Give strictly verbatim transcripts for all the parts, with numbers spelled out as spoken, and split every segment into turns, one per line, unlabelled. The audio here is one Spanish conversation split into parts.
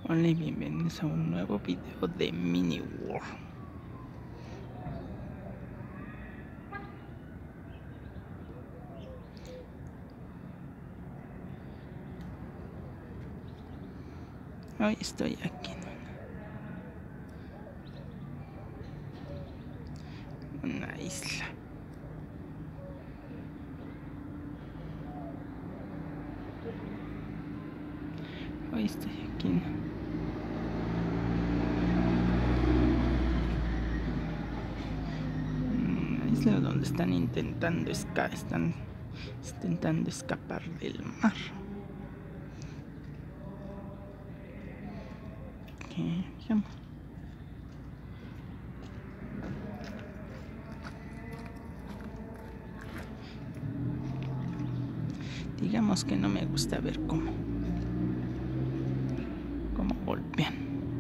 Hola y bienvenidos a un nuevo video de Mini World. Hoy estoy aquí en una, una isla. Hoy estoy aquí en una isla donde están intentando escapar, están intentando escapar del mar. Okay, digamos. digamos que no me gusta ver cómo cómo golpean.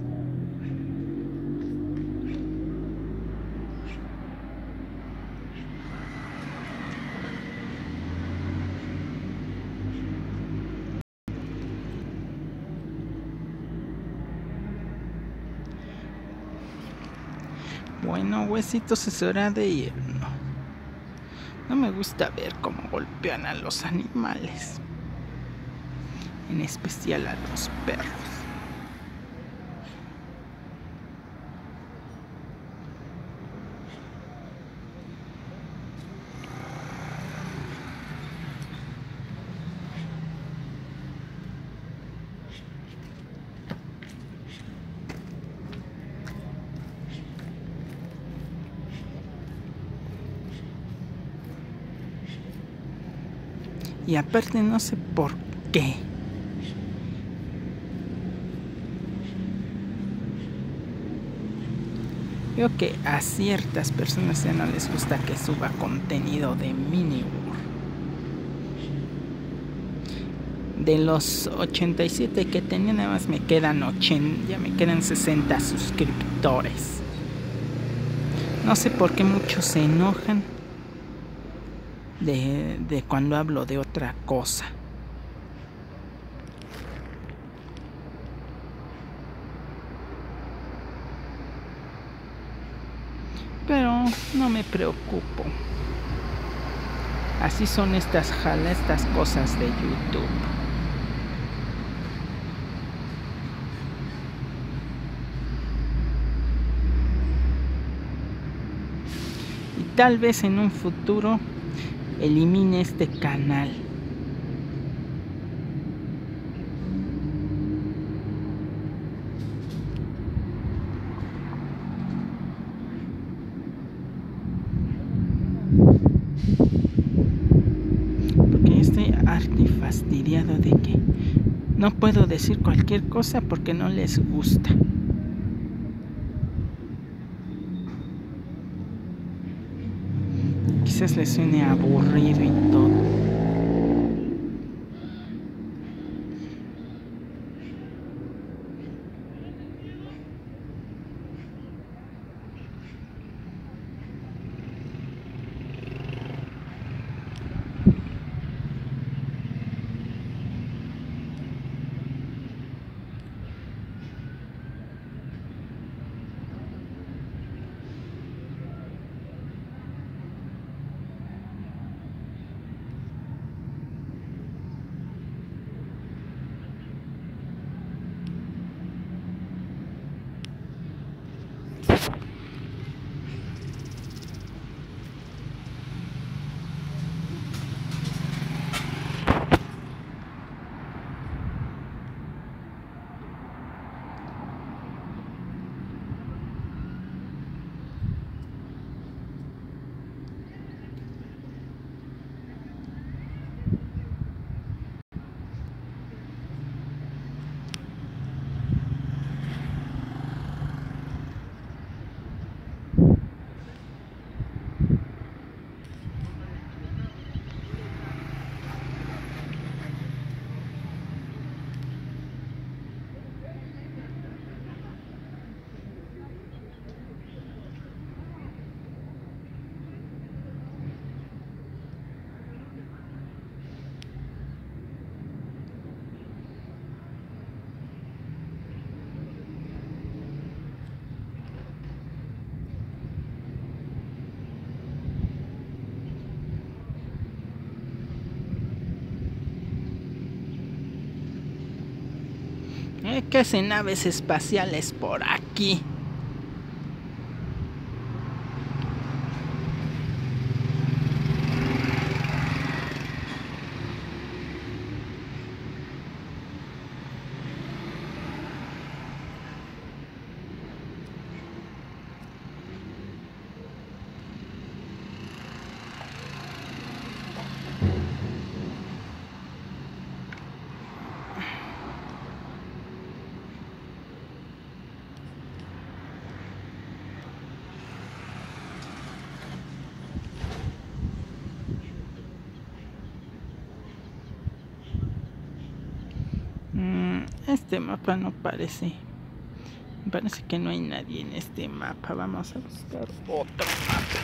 Bueno, huesitos, es hora de irnos. No me gusta ver cómo golpean a los animales, en especial a los perros. Y aparte no sé por qué. Veo que a ciertas personas ya no les gusta que suba contenido de Mini World. De los ochenta y siete que tenía, nada más me quedan ochenta, ya me quedan sesenta suscriptores. No sé por qué muchos se enojan de, de cuando hablo de otra cosa. Pero no me preocupo. Así son estas jalas, estas cosas de YouTube. Y tal vez en un futuro elimine este canal. Porque estoy harto y fastidiado de que no puedo decir cualquier cosa porque no les gusta. Quizás les suene aburrido y todo. Eh, ¿Qué hacen naves espaciales por aquí? Este mapa no parece. Parece que no hay nadie en este mapa. Vamos a buscar otro mapa.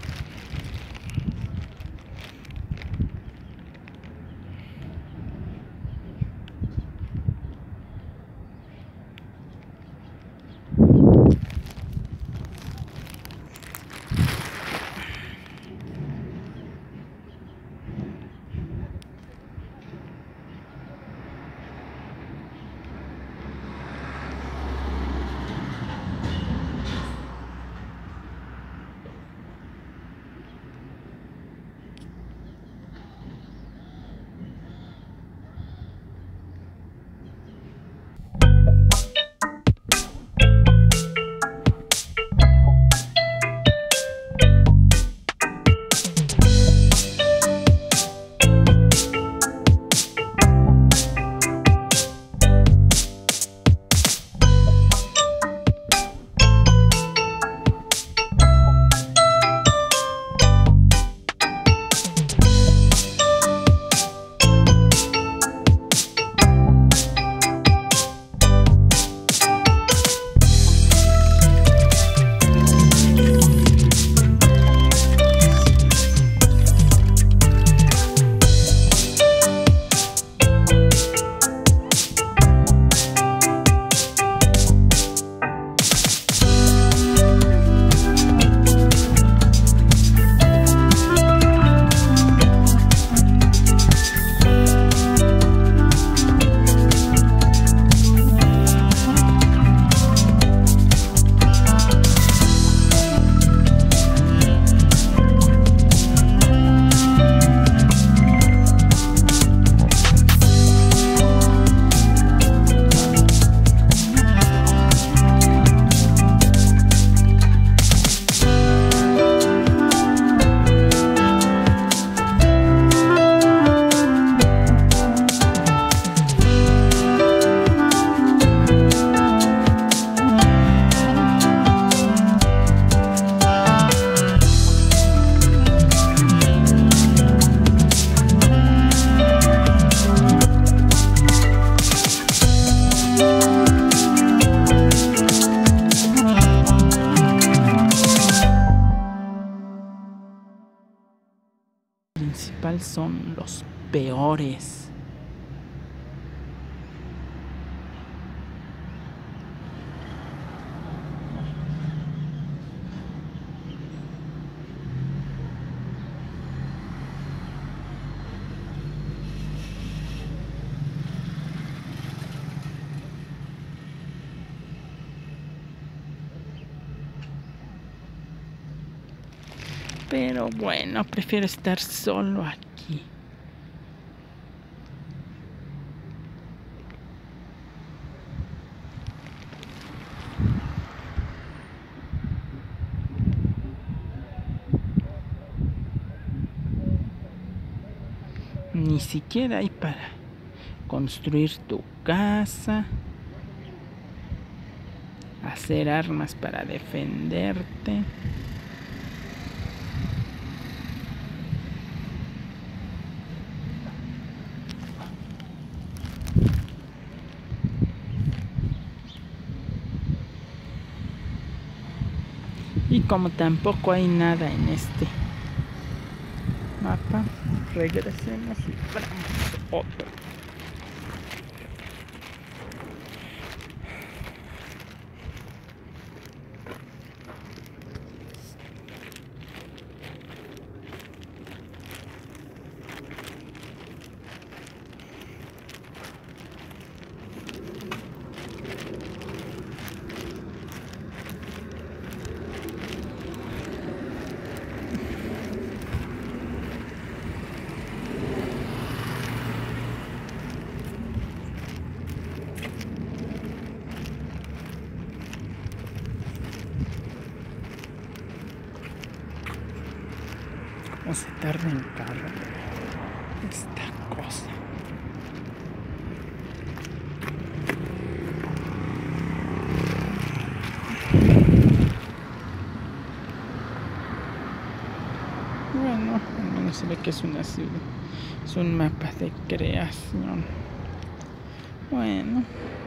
Son los peores. Pero bueno, prefiero estar solo aquí. Ni siquiera hay para construir tu casa, hacer armas para defenderte. Y como tampoco hay nada en este mapa, regresemos y vamos otro. cómo se tarda en cargar esta cosa. Bueno, al menos se ve que es una ciudad. Es un mapa de creación. Bueno.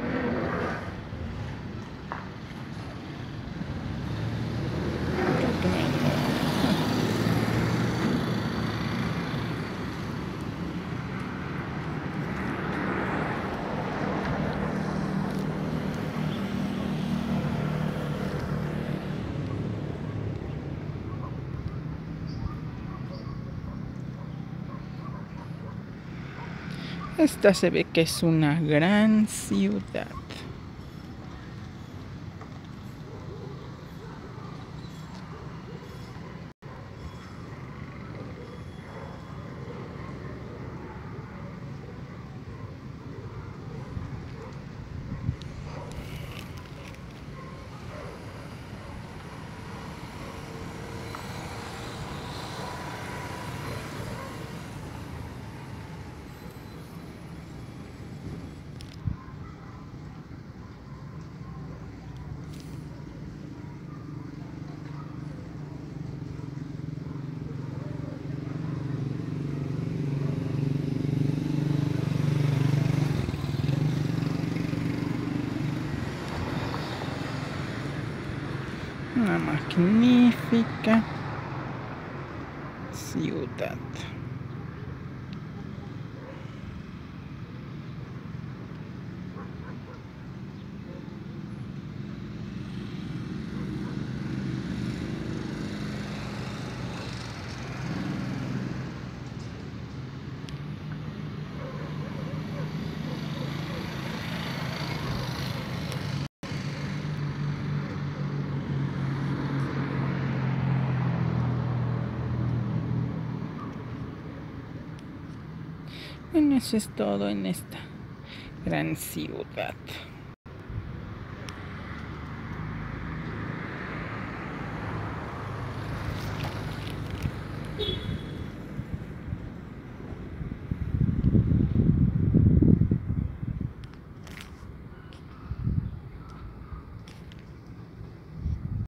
Esta se ve que es una gran ciudad. Una magnífica ciudad. Bueno, eso es todo en esta gran ciudad.